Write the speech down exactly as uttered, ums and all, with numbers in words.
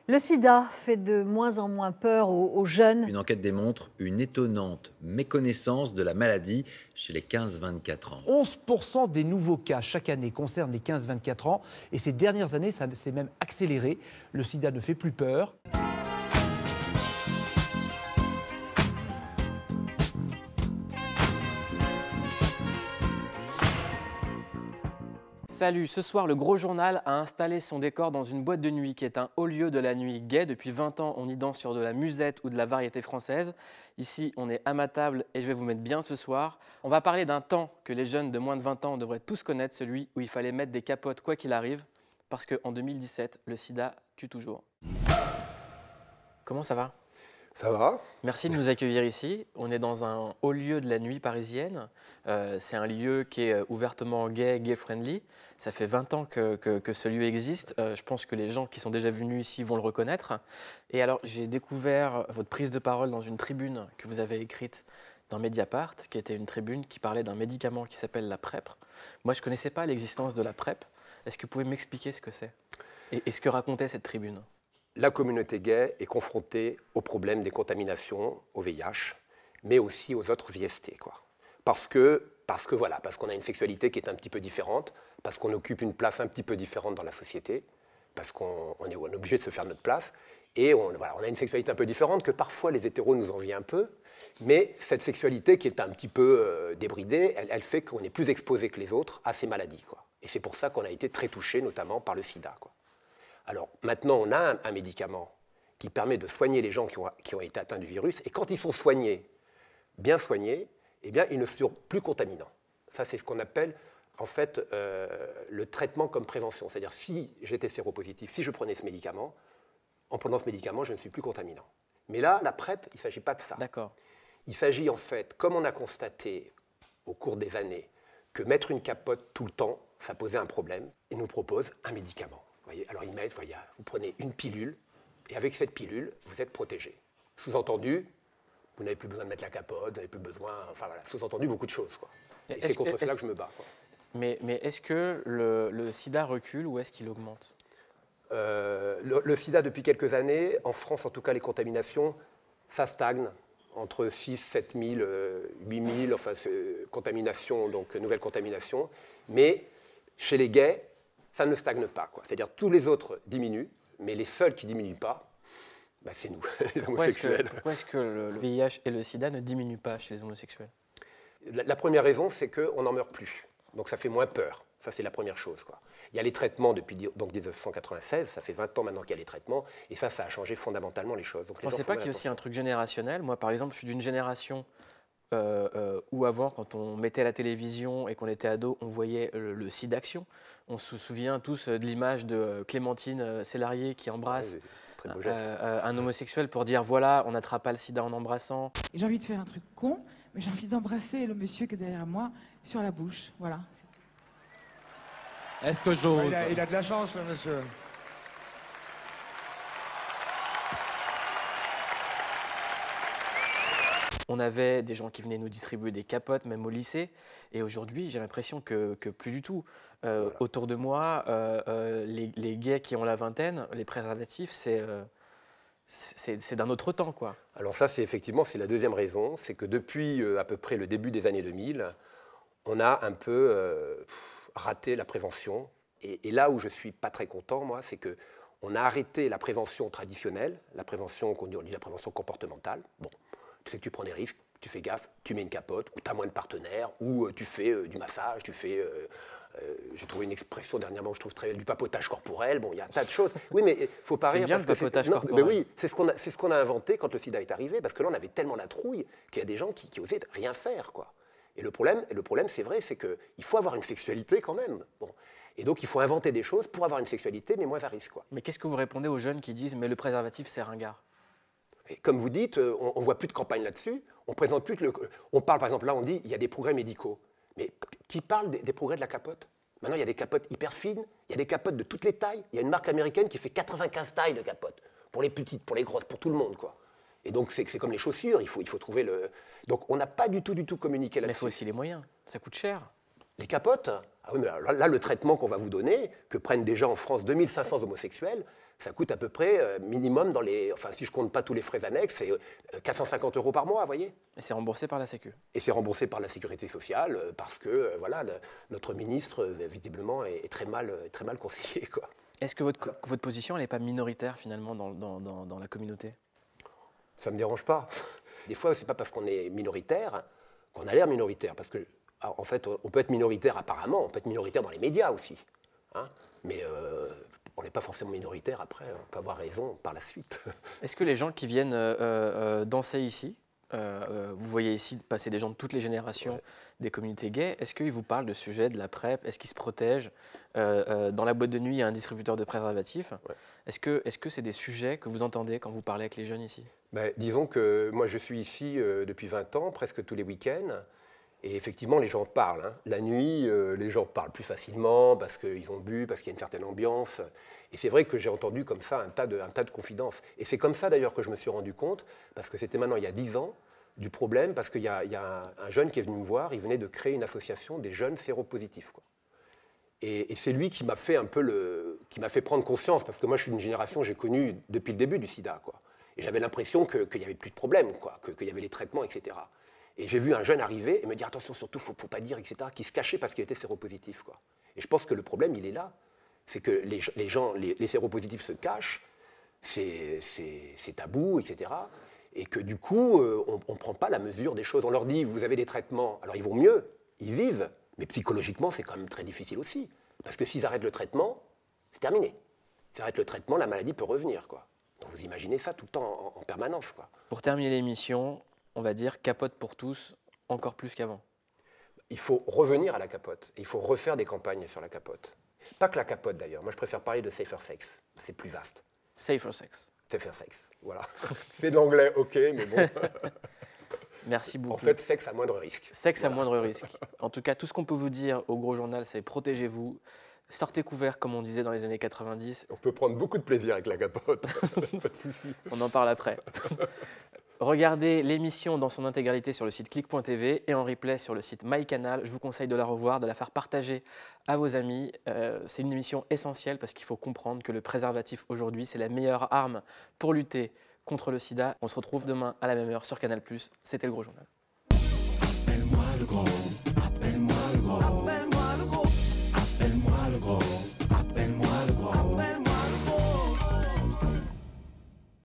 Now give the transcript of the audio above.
Le sida fait de moins en moins peur aux, aux jeunes. Une enquête démontre une étonnante méconnaissance de la maladie chez les quinze vingt-quatre ans. onze pour cent des nouveaux cas chaque année concernent les quinze vingt-quatre ans. Et ces dernières années, ça s'est même accéléré. Le sida ne fait plus peur. Salut, ce soir, le Gros Journal a installé son décor dans une boîte de nuit qui est un haut lieu de la nuit gay. Depuis vingt ans, on y danse sur de la musette ou de la variété française. Ici, on est à ma table et je vais vous mettre bien ce soir. On va parler d'un temps que les jeunes de moins de vingt ans devraient tous connaître, celui où il fallait mettre des capotes quoi qu'il arrive, parce qu'en deux mille dix-sept, le sida tue toujours. Comment ça va ? Ça va. Merci de nous accueillir ici. On est dans un haut lieu de la nuit parisienne. Euh, c'est un lieu qui est ouvertement gay, gay-friendly. Ça fait vingt ans que, que, que ce lieu existe. Euh, je pense que les gens qui sont déjà venus ici vont le reconnaître. Et alors, j'ai découvert votre prise de parole dans une tribune que vous avez écrite dans Mediapart, qui était une tribune qui parlait d'un médicament qui s'appelle la PrEP. Moi, je ne connaissais pas l'existence de la PrEP. Est-ce que vous pouvez m'expliquer ce que c'est et, et ce que racontait cette tribune ? La communauté gay est confrontée au problème des contaminations au V I H, mais aussi aux autres I S T, quoi. Parce que, parce que voilà, parce qu'on a une sexualité qui est un petit peu différente, parce qu'on occupe une place un petit peu différente dans la société, parce qu'on on est, on est obligé de se faire notre place, et on, voilà, on a une sexualité un peu différente que parfois les hétéros nous envient un peu, mais cette sexualité qui est un petit peu euh, débridée, elle, elle fait qu'on est plus exposé que les autres à ces maladies, quoi. Et c'est pour ça qu'on a été très touché, notamment par le sida, quoi. Alors maintenant, on a un, un médicament qui permet de soigner les gens qui ont, qui ont été atteints du virus. Et quand ils sont soignés, bien soignés, eh bien, ils ne sont plus contaminants. Ça, c'est ce qu'on appelle en fait euh, le traitement comme prévention. C'est-à-dire, si j'étais séropositif, si je prenais ce médicament, en prenant ce médicament, je ne suis plus contaminant. Mais là, la PrEP, il ne s'agit pas de ça. D'accord. Il s'agit en fait, comme on a constaté au cours des années, que mettre une capote tout le temps, ça posait un problème, ils nous proposent un médicament. Voyez, alors ils mettent, voyez, vous prenez une pilule, et avec cette pilule, vous êtes protégé. Sous-entendu, vous n'avez plus besoin de mettre la capote, vous n'avez plus besoin, enfin voilà, sous-entendu beaucoup de choses, quoi. Et c'est contre cela que je me bats, quoi. Mais, mais est-ce que le, le sida recule ou est-ce qu'il augmente ? euh, le, le sida, depuis quelques années, en France en tout cas, les contaminations, ça stagne entre six, sept mille, huit mille, enfin, contaminations, donc nouvelles contaminations. Mais chez les gays, ça ne stagne pas, quoi. C'est-à-dire tous les autres diminuent, mais les seuls qui ne diminuent pas, bah, c'est nous, les pourquoi homosexuels. Est-ce que, pourquoi est-ce que le, le V I H et le sida ne diminuent pas chez les homosexuels ? la, la première raison, c'est qu'on n'en meurt plus. Donc ça fait moins peur. Ça, c'est la première chose, quoi. Il y a les traitements depuis donc, mille neuf cent quatre-vingt-seize, ça fait vingt ans maintenant qu'il y a les traitements, et ça, ça a changé fondamentalement les choses. Donc, Vous ne pensez pas qu'il y a aussi un truc générationnel ? Moi, par exemple, je suis d'une génération euh, euh, où avant, quand on mettait la télévision et qu'on était ado, on voyait le, le SIDAction. On se souvient tous de l'image de Clémentine Célarier qui embrasse ouais, très beau geste. Euh, un homosexuel pour dire voilà, on n'attrape pas le sida en embrassant. Et j'ai envie de faire un truc con, mais j'ai envie d'embrasser le monsieur qui est derrière moi sur la bouche. Voilà. Est-ce que j'ose ? il, a, il a de la chance, le monsieur. On avait des gens qui venaient nous distribuer des capotes, même au lycée. Et aujourd'hui, j'ai l'impression que, que plus du tout. Euh, voilà. Autour de moi, euh, euh, les, les gays qui ont la vingtaine, les préservatifs, c'est euh, c'est d'un autre temps, quoi. Alors ça, c'est effectivement, c'est la deuxième raison. C'est que depuis euh, à peu près le début des années deux mille, on a un peu euh, raté la prévention. Et, et là où je ne suis pas très content, moi, c'est qu'on a arrêté la prévention traditionnelle, la prévention qu'on dit la prévention comportementale. Bon. Tu sais que tu prends des risques, tu fais gaffe, tu mets une capote, ou tu as moins de partenaires, ou euh, tu fais euh, du massage, tu fais, euh, euh, j'ai trouvé une expression dernièrement, je trouve très belle, du papotage corporel, bon, il y a un tas de choses. Oui, mais il ne faut pas rire. C'est bien le papotage corporel. Mais oui, c'est ce qu'on a, c'est ce qu'on a inventé quand le sida est arrivé, parce que là, on avait tellement la trouille qu'il y a des gens qui, qui osaient rien faire, quoi. Et le problème, le problème c'est vrai, c'est qu'il faut avoir une sexualité quand même. Bon. Et donc, il faut inventer des choses pour avoir une sexualité, mais moins à risque, quoi. Mais qu'est-ce que vous répondez aux jeunes qui disent « mais le préservatif, c'est ringard » ? Et comme vous dites, on ne voit plus de campagne là-dessus. On présente plus que le, on parle, par exemple, là, on dit il y a des progrès médicaux. Mais qui parle des, des progrès de la capote ? Maintenant, il y a des capotes hyper fines, il y a des capotes de toutes les tailles. Il y a une marque américaine qui fait quatre-vingt-quinze tailles de capotes. Pour les petites, pour les grosses, pour tout le monde, quoi. Et donc, c'est comme les chaussures, il faut, il faut trouver le... Donc, on n'a pas du tout, du tout communiqué là-dessus. Mais il faut aussi les moyens, ça coûte cher. Les capotes, ah oui, mais là, là, le traitement qu'on va vous donner, que prennent déjà en France deux mille cinq cents homosexuels, ça coûte à peu près euh, minimum dans les... Enfin, si je ne compte pas tous les frais annexes, c'est euh, quatre cent cinquante euros par mois, vous voyez. Et c'est remboursé par la Sécu. Et c'est remboursé par la Sécurité sociale euh, parce que, euh, voilà, le, notre ministre, euh, visiblement, est, est très mal, est très mal conseillé, quoi. Est-ce que votre, votre position, elle n'est pas minoritaire, finalement, dans, dans, dans, dans la communauté? Ça ne me dérange pas. Des fois, ce n'est pas parce qu'on est minoritaire qu'on a l'air minoritaire. Parce que, en fait, on peut être minoritaire apparemment, on peut être minoritaire dans les médias aussi. Hein, mais euh, on n'est pas forcément minoritaire après, on peut avoir raison par la suite. Est-ce que les gens qui viennent euh, euh, danser ici, euh, euh, vous voyez ici passer des gens de toutes les générations, ouais, des communautés gays, est-ce qu'ils vous parlent de sujets, de la PrEP? Est-ce qu'ils se protègent? euh, euh, Dans la boîte de nuit, il y a un distributeur de préservatifs. Ouais. Est-ce que est-ce que c'est des sujets que vous entendez quand vous parlez avec les jeunes ici? Ben, disons que moi, je suis ici euh, depuis vingt ans, presque tous les week-ends. Et effectivement, les gens parlent. Hein. La nuit, euh, les gens parlent plus facilement parce qu'ils ont bu, parce qu'il y a une certaine ambiance. Et c'est vrai que j'ai entendu comme ça un tas de, un tas de confidences. Et c'est comme ça d'ailleurs que je me suis rendu compte, parce que c'était maintenant il y a dix ans, du problème, parce qu'il y a, il y a un, un jeune qui est venu me voir, il venait de créer une association des jeunes séropositifs, quoi. Et, et c'est lui qui m'a fait un peu le, qui m'a fait prendre conscience, parce que moi je suis d'une génération, j'ai connu depuis le début du sida, quoi. Et j'avais l'impression qu'il n'y avait plus de problème, quoi, qu'il y avait les traitements, et cetera. Et j'ai vu un jeune arriver et me dire attention, surtout, il ne faut, faut pas dire, et cetera, qui se cachait parce qu'il était séropositif, quoi. Et je pense que le problème, il est là. C'est que les, les gens, les, les séropositifs se cachent, c'est, c'est, c'est tabou, et cetera. Et que du coup, euh, on ne prend pas la mesure des choses. On leur dit, vous avez des traitements, alors ils vont mieux, ils vivent, mais psychologiquement, c'est quand même très difficile aussi. Parce que s'ils arrêtent le traitement, c'est terminé. S'ils arrêtent le traitement, la maladie peut revenir, quoi. Donc vous imaginez ça tout le temps en, en permanence, quoi. Pour terminer l'émission, on va dire capote pour tous, encore plus qu'avant. Il faut revenir à la capote. Il faut refaire des campagnes sur la capote. Pas que la capote d'ailleurs. Moi, je préfère parler de safer sex. C'est plus vaste. Safer sex. Safer sex, voilà. C'est d'anglais, ok, mais bon. Merci beaucoup. En fait, sexe à moindre risque. Sexe voilà. à moindre risque. En tout cas, tout ce qu'on peut vous dire au Gros Journal, c'est protégez-vous. Sortez couverts, comme on disait dans les années quatre-vingt-dix. On peut prendre beaucoup de plaisir avec la capote. Pas de souci. On en parle après. Regardez l'émission dans son intégralité sur le site clic point t v et en replay sur le site MyCanal. Je vous conseille de la revoir, de la faire partager à vos amis. Euh, c'est une émission essentielle parce qu'il faut comprendre que le préservatif aujourd'hui, c'est la meilleure arme pour lutter contre le sida. On se retrouve demain à la même heure sur Canal plus. C'était le Gros Journal. Appelle-moi le gros.